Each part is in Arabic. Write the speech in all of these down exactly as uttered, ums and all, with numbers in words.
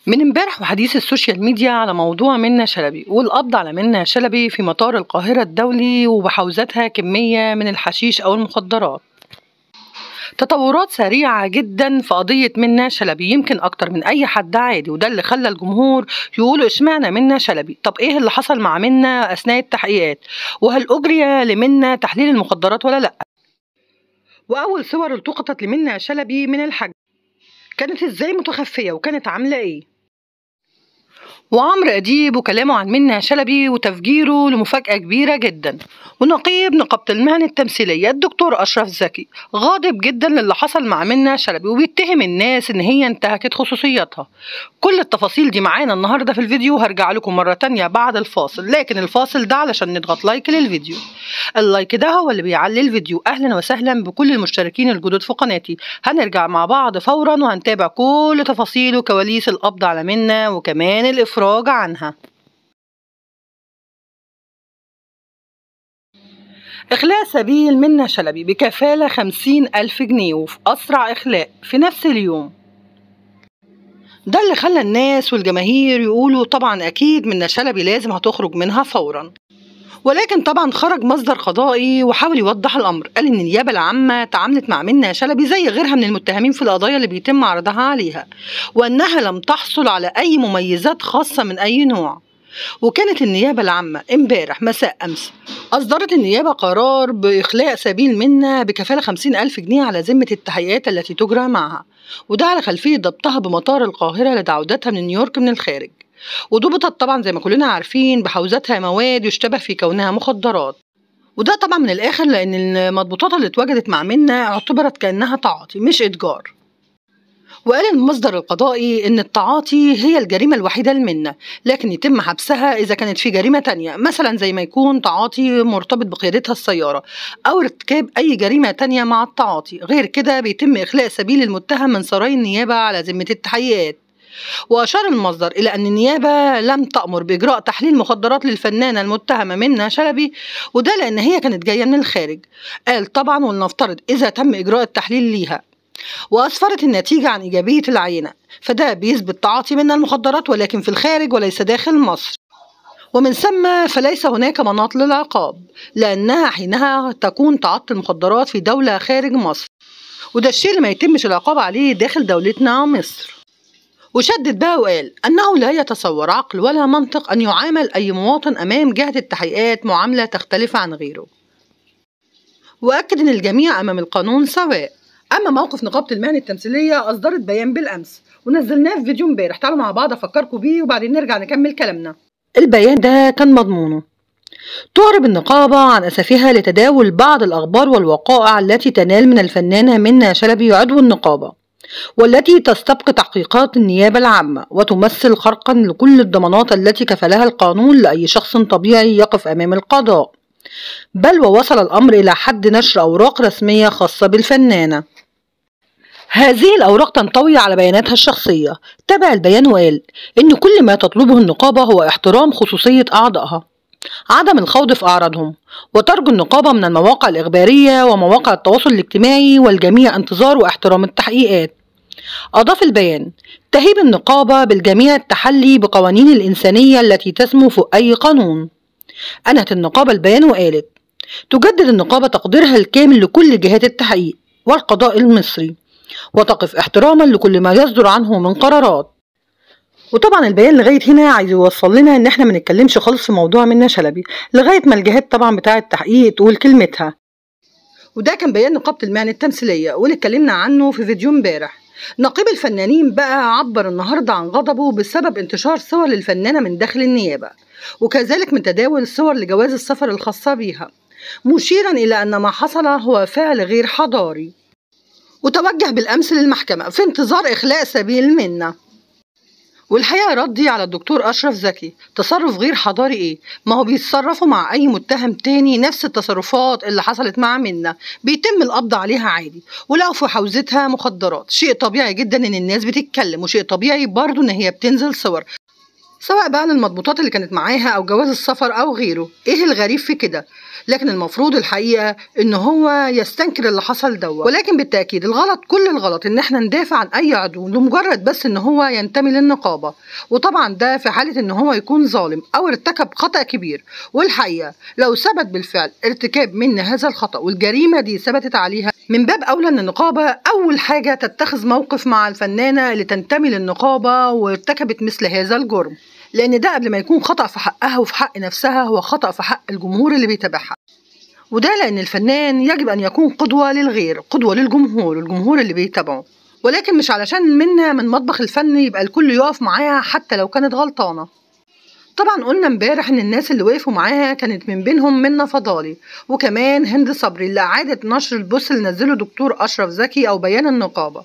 من امبارح وحديث السوشيال ميديا على موضوع منة شلبي والقبض على منة شلبي في مطار القاهرة الدولي وبحوزتها كمية من الحشيش أو المخدرات. تطورات سريعة جدا في قضية منة شلبي، يمكن أكتر من أي حد عادي، وده اللي خلى الجمهور يقولوا إشمعنى منة شلبي؟ طب إيه اللي حصل مع منة أثناء التحقيقات؟ وهل أجري لمنة تحليل المخدرات ولا لأ؟ وأول صور التقطت لمنة شلبي من الحجز كانت إزاي متخفية وكانت عاملة إيه؟ وعمرو أديب وكلامه عن منة شلبي وتفجيره لمفاجأة كبيرة جدا. ونقيب نقابة المهن التمثيلية الدكتور أشرف زكي غاضب جدا للي حصل مع منة شلبي وبيتهم الناس إن هي انتهكت خصوصياتها. كل التفاصيل دي معانا النهاردة في الفيديو، هرجع لكم مرة تانية بعد الفاصل، لكن الفاصل ده علشان نضغط لايك للفيديو. اللايك ده هو اللي بيعلي الفيديو. أهلا وسهلا بكل المشتركين الجدد في قناتي. هنرجع مع بعض فورا وهنتابع كل تفاصيل وكواليس القبض على منة وكمان الإفراج عنها. إخلاء سبيل منة شلبي بكفالة خمسين ألف جنيه وفي أسرع إخلاء في نفس اليوم. ده اللي خلى الناس والجماهير يقولوا طبعا أكيد منة شلبي لازم هتخرج منها فورا. ولكن طبعا خرج مصدر قضائي وحاول يوضح الأمر، قال إن النيابة العامة تعاملت مع منة شلبي زي غيرها من المتهمين في القضايا اللي بيتم عرضها عليها، وأنها لم تحصل على أي مميزات خاصة من أي نوع. وكانت النيابة العامة امبارح مساء أمس أصدرت النيابة قرار بإخلاء سبيل منة بكفالة خمسين ألف جنيه على ذمة التحقيقات التي تجرى معها، وده على خلفية ضبطها بمطار القاهرة لدعوتها من نيويورك من الخارج. وضبطت طبعا زي ما كلنا عارفين بحوزتها مواد يشتبه في كونها مخدرات، وده طبعا من الآخر لأن المضبوطات اللي اتوجدت مع منة اعتبرت كأنها تعاطي مش إتجار. وقال المصدر القضائي إن التعاطي هي الجريمة الوحيدة لمنة، لكن يتم حبسها إذا كانت في جريمة تانية، مثلا زي ما يكون تعاطي مرتبط بقيادتها السيارة أو ارتكاب أي جريمة تانية مع التعاطي. غير كده بيتم إخلاء سبيل المتهم من سراي النيابة على ذمة التحقيقات. وأشار المصدر إلى أن النيابة لم تأمر بإجراء تحليل مخدرات للفنانة المتهمة منة شلبي، وده لأن هي كانت جاية من الخارج. قال طبعا ولنفترض إذا تم إجراء التحليل ليها وأسفرت النتيجة عن إيجابية العينة، فده بيثبت تعاطي منها المخدرات ولكن في الخارج وليس داخل مصر، ومن ثم فليس هناك مناط للعقاب لأنها حينها تكون تعاطي المخدرات في دولة خارج مصر، وده الشيء اللي ما يتمش العقاب عليه داخل دولتنا مصر. وشدد بقى وقال أنه لا يتصور عقل ولا منطق أن يعامل أي مواطن أمام جهة التحقيقات معاملة تختلف عن غيره، وأكد أن الجميع أمام القانون سواء. أما موقف نقابة المهن التمثيلية أصدرت بيان بالأمس ونزلناه في فيديو امبارح، تعالوا مع بعض أفكركم بيه وبعدين نرجع نكمل كلامنا. البيان ده كان مضمونه: تعرب النقابة عن أسفها لتداول بعض الأخبار والوقائع التي تنال من الفنانة منة شلبي عضو النقابة، والتي تستبق تحقيقات النيابة العامة وتمثل خرقا لكل الضمانات التي كفلها القانون لأي شخص طبيعي يقف أمام القضاء، بل ووصل الأمر إلى حد نشر أوراق رسمية خاصة بالفنانة. هذه الأوراق تنطوي على بياناتها الشخصية. تابع البيان وقال إن كل ما تطلبه النقابة هو احترام خصوصية أعضائها، عدم الخوض في أعراضهم، وترجو النقابة من المواقع الإخبارية ومواقع التواصل الاجتماعي والجميع انتظار واحترام التحقيقات. أضاف البيان: تهيب النقابة بالجميع التحلي بقوانين الإنسانية التي تسمو فوق أي قانون. أنهت النقابة البيان وقالت: تجدد النقابة تقديرها الكامل لكل جهات التحقيق والقضاء المصري، وتقف احتراما لكل ما يصدر عنه من قرارات. وطبعا البيان لغاية هنا عايز يوصل لنا ان احنا ما نتكلمش خالص في موضوع منة شلبي لغاية ما الجهات طبعا بتاعة التحقيق تقول كلمتها. وده كان بيان نقابة المهن التمثيلية واللي اتكلمنا عنه في فيديو امبارح. نقيب الفنانين بقى عبر النهارده عن غضبه بسبب انتشار صور للفنانة من داخل النيابة، وكذلك من تداول صور لجواز السفر الخاصة بيها، مشيرا إلى أن ما حصل هو فعل غير حضاري. وتوجه بالأمس للمحكمة في انتظار إخلاء سبيل منة. والحقيقة ردي على الدكتور أشرف زكي: تصرف غير حضاري إيه؟ ما هو بيتصرفوا مع أي متهم تاني نفس التصرفات اللي حصلت مع منة، بيتم القبض عليها عادي، ولو في حوزتها مخدرات شيء طبيعي جدا إن الناس بتتكلم، وشيء طبيعي برضو إن هي بتنزل صور. سواء بقى للمضبوطات اللي كانت معاها أو جواز السفر أو غيره. إيه الغريب في كده؟ لكن المفروض الحقيقة إن هو يستنكر اللي حصل دوت. ولكن بالتأكيد الغلط، كل الغلط إن إحنا ندافع عن أي عضو لمجرد بس إن هو ينتمي للنقابة، وطبعا ده في حالة إن هو يكون ظالم أو ارتكب خطأ كبير. والحقيقة لو ثبت بالفعل ارتكاب من هذا الخطأ والجريمة دي ثبتت عليها، من باب أولى إن النقابة أول حاجة تتخذ موقف مع الفنانة اللي تنتمي للنقابة وارتكبت مثل هذا الجرم، لأن ده قبل ما يكون خطأ في حقها وفي حق نفسها هو خطأ في حق الجمهور اللي بيتابعها. وده لأن الفنان يجب أن يكون قدوة للغير، قدوة للجمهور، الجمهور اللي بيتابعه، ولكن مش علشان منا من مطبخ الفن يبقى الكل يقف معاها حتى لو كانت غلطانة. طبعا قلنا امبارح ان الناس اللي وقفوا معاها كانت من بينهم منى فضالي وكمان هند صبري اللي أعادت نشر البوست اللي نزله دكتور أشرف زكي أو بيان النقابة.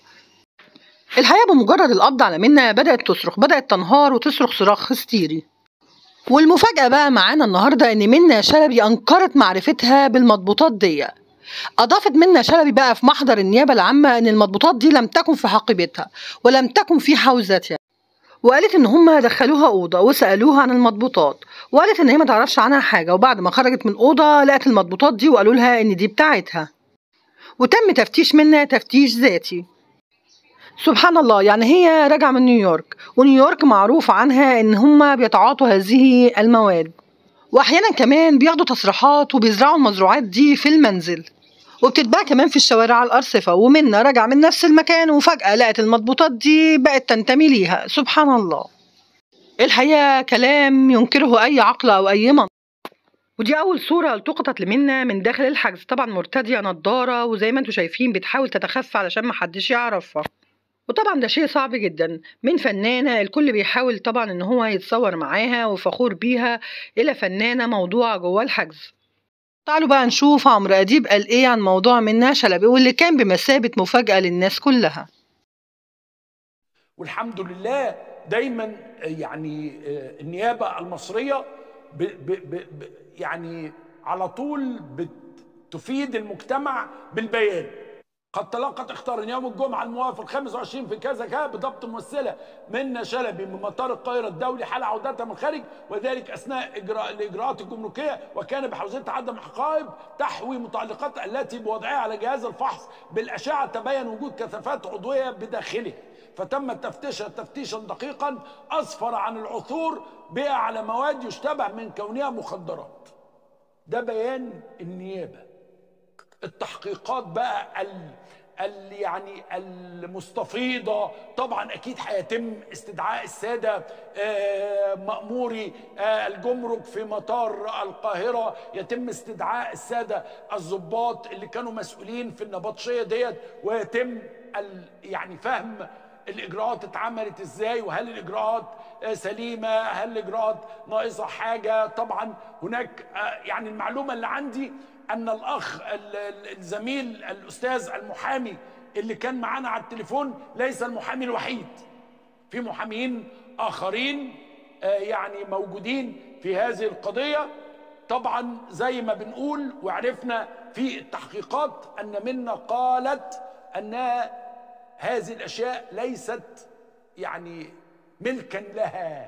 الحقيقة بمجرد القبض على منى بدأت تصرخ، بدأت تنهار وتصرخ صراخ هستيري. والمفاجأة بقى معانا النهاردة إن منى شلبي أنكرت معرفتها بالمضبوطات دي. أضافت منى شلبي بقى في محضر النيابة العامة إن المضبوطات دي لم تكن في حقيبتها ولم تكن في حوزتها، وقالت إن هم دخلوها أوضة وسألوها عن المضبوطات، وقالت إن هي ما تعرفش عنها حاجة، وبعد ما خرجت من أوضة لقت المضبوطات دي وقالوا لها إن دي بتاعتها، وتم تفتيش منى تفتيش ذاتي. سبحان الله، يعني هي راجعة من نيويورك، ونيويورك معروف عنها ان هم بيتعاطوا هذه المواد، واحيانا كمان بياخدوا تصريحات وبيزرعوا المزروعات دي في المنزل، وبتتباع كمان في الشوارع على الارصفة. ومنى راجعة من نفس المكان وفجأة لقت المضبوطات دي بقت تنتمي ليها. سبحان الله، الحقيقة كلام ينكره اي عقل او اي منطق. ودي أول صورة التقطت لمنى من داخل الحجز، طبعا مرتدية نظارة وزي ما انتم شايفين بتحاول تتخفى علشان محدش يعرفها. وطبعا ده شيء صعب جدا من فنانة الكل بيحاول طبعا ان هو يتصور معاها وفخور بيها، الى فنانة موضوعة جوه الحجز. تعالوا بقى نشوف عمرو أديب قال ايه عن موضوع منى شلبي واللي كان بمثابة مفاجأة للناس كلها. والحمد لله دايما يعني النيابة المصرية ب ب ب يعني على طول بتفيد المجتمع بالبيان. قد تلقت اختار يوم الجمعة الموافق خمسة وعشرين في كذا كذا بضبط ممثلة منى شلبي من مطار القاهرة الدولي حال عودتها من الخارج، وذلك أثناء إجراء الإجراءات الجمركية، وكان بحوزتها عدم حقائب تحوي متعلقات التي بوضعها على جهاز الفحص بالأشعة تبين وجود كثافات عضوية بداخله، فتم تفتيشها تفتيشا دقيقا أسفر عن العثور بها على مواد يشتبه من كونها مخدرات. ده بيان النيابة. التحقيقات بقى ال ال يعني المستفيضة طبعا أكيد هيتم استدعاء السادة مأموري الجمرك في مطار القاهرة، يتم استدعاء السادة الضباط اللي كانوا مسؤولين في النبطشية ديت، ويتم يعني فهم الإجراءات اتعملت إزاي، وهل الإجراءات سليمة، هل الإجراءات ناقصة حاجة. طبعا هناك يعني المعلومة اللي عندي أن الأخ الزميل الأستاذ المحامي اللي كان معانا على التليفون ليس المحامي الوحيد، في محامين آخرين يعني موجودين في هذه القضية. طبعا زي ما بنقول وعرفنا في التحقيقات أن منى قالت أن هذه الأشياء ليست يعني ملكا لها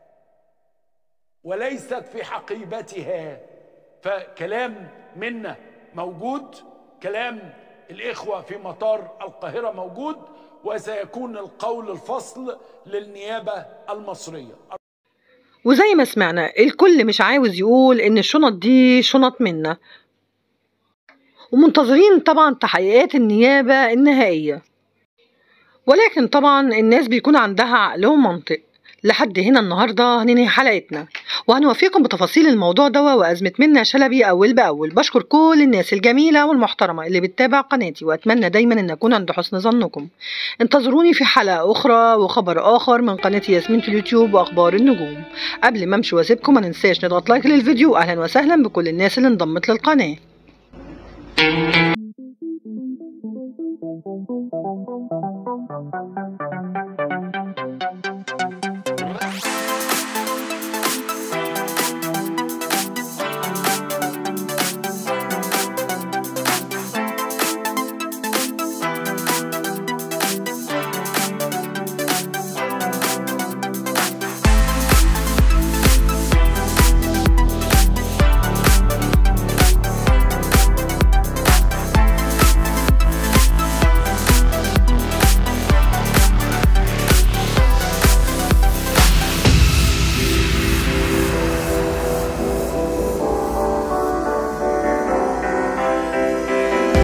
وليست في حقيبتها، فكلام منى موجود، كلام الإخوة في مطار القاهرة موجود، وسيكون القول الفصل للنيابة المصرية. وزي ما سمعنا الكل مش عاوز يقول إن الشنط دي شنط منى، ومنتظرين طبعا تحقيقات النيابة النهائية، ولكن طبعا الناس بيكون عندها عقل ومنطق. لحد هنا النهارده هننهي حلقتنا وهنوفيكم بتفاصيل الموضوع ده وأزمة منى شلبي أول بأول. بشكر كل الناس الجميلة والمحترمة اللي بتتابع قناتي، وأتمنى دايما أن أكون عند حسن ظنكم. انتظروني في حلقة أخرى وخبر آخر من قناة ياسمين اليوتيوب وأخبار النجوم. قبل ما أمشي وأسيبكم ما ننساش نضغط لايك للفيديو، أهلا وسهلا بكل الناس اللي انضمت للقناة.